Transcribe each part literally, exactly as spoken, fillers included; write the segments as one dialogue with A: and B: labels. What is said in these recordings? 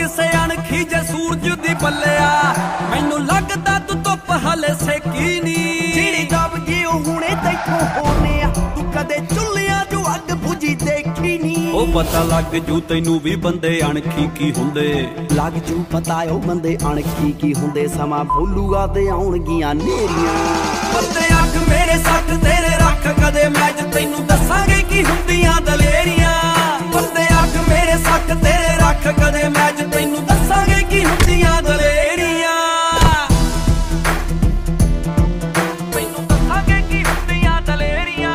A: ਕਿਸੇ ਅਣਖੀ ਜੇ ਸੂਰਜ ਦੀ ਬੱਲਿਆ ਮੈਨੂੰ ਲੱਗਦਾ ਤੂੰ ਧੁੱਪ ਹਲੇ ਸੇਕੀ ਨੀ
B: ਜਿਹੜੀ ਦਬ ਗਈ ਉਹ ਹੁਣੇ ਤੈਥੋਂ ਹੋਣੇ ਆ ਤੂੰ ਕਦੇ ਚੁੱਲਿਆਂ ਜੋ ਅੱਗ ਬੁਝੀ ਦੇਖੀ ਨੀ
A: ਉਹ ਪਤਾ ਲੱਗ ਜੂ ਤੈਨੂੰ ਵੀ ਬੰਦੇ ਅਣਖੀ ਕੀ ਹੁੰਦੇ
B: ਲੱਗ ਜੂ ਪਤਾ ਉਹ ਬੰਦੇ ਅਣਖੀ ਕੀ ਹੁੰਦੇ ਸਮਾਂ ਬੋਲੂਗਾ ਤੇ ਆਉਣਗੀਆਂ ਨੇਰੀਆਂ
A: ਬੰਦੇ ਅੱਖ ਮੇਰੇ ਸੱਟ ਤੇਰੇ ਰੱਖ ਕਦੇ ਮੈਚ ਤੈਨੂੰ ਦੱਸਾਂਗੇ ਕੀ ਹੁੰਦੀਆਂ ਦਲੇਰੀਆਂ ਬੰਦੇ ਅੱਖ ਮੇਰੇ ਸੱਟ ਤੇਰੇ ਰੱਖ ਕਦੇ ਮੈਚ ਤੈਨੂੰ ਦੱਸਾਂਗੇ ਕੀ ਹੁੰਦੀਆਂ ਦਲੇਰੀਆਂ ਤੈਨੂੰ ਦੱਸਾਂਗੇ ਕੀ ਹੁੰਦੀਆਂ ਦਲੇਰੀਆਂ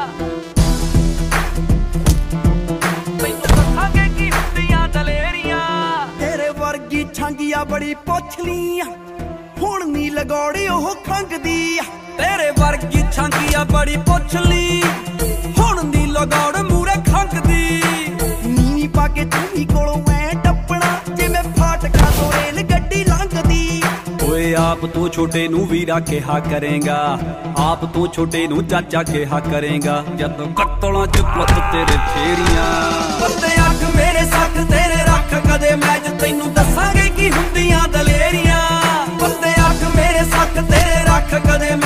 A: ਤੈਨੂੰ ਦੱਸਾਂਗੇ ਕੀ ਹੁੰਦੀਆਂ ਦਲੇਰੀਆਂ
B: ਤੇਰੇ ਵਰਗੀ ਛੰਗੀਆ ਬੜੀ ਪੁੱਛ ਲੀ ਹੁਣ ਨੀ ਲਗੌੜੀ ਉਹ ਖੰਗਦੀ
A: ਤੇਰੇ ਵਰਗੀ ਛਾਂਗੀਆ ਬੜੀ ਪੁੱਛ ਲਈ ਹੁਣ ਦੀ ਲਗੌੜ ਮੂਰੇ ਖੰਗਦੀ
B: ਨੀਵੀਂ ਪਾ ਕੇ ਤੂੰ ਕੋਲੋਂ ਐ ਟੱਪਣਾ ਜਿਵੇਂ ਫਾਟਕਾਂ ਤੋਂ ਰੇਲ ਗੱਡੀ ਲੰਘਦੀ
A: ਓਏ ਆਪ ਤੋਂ ਛੋਟੇ ਨੂੰ ਵੀਰਾ ਕਿਹਾ ਕਰੇਗਾ ਆਪ ਤੋਂ ਛੋਟੇ ਨੂੰ ਚਾਚਾ ਕਿਹਾ ਕਰੇਗਾ ਜਦੋਂ ਕੱਤਲਾਂ ਚ ਪੁੱਤ ਤੇਰੇ ਫੇਰੀਆਂ ਬੰਦੇ ਅੱਖ ਮੇਰੇ ਸੱਟ ਤੇਰੇ ਰੱਖ ਕਦੇ ਮੈਚ ਤੈਨੂੰ ਦੱਸਾਂਗੇ ਕੀ ਹੁੰਦੀਆਂ ਦਲੇਰੀਆਂ ਬੰਦੇ ਅੱਖ ਮੇਰੇ ਸੱਟ ਤੇਰੇ ਰੱਖ ਕਦੇ